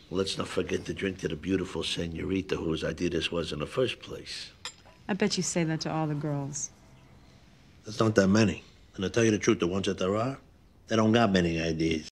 Let's not forget to drink to the beautiful Señorita whose idea this was in the first place. I bet you say that to all the girls. There's not that many. And to tell you the truth, the ones that there are, they don't got many ideas.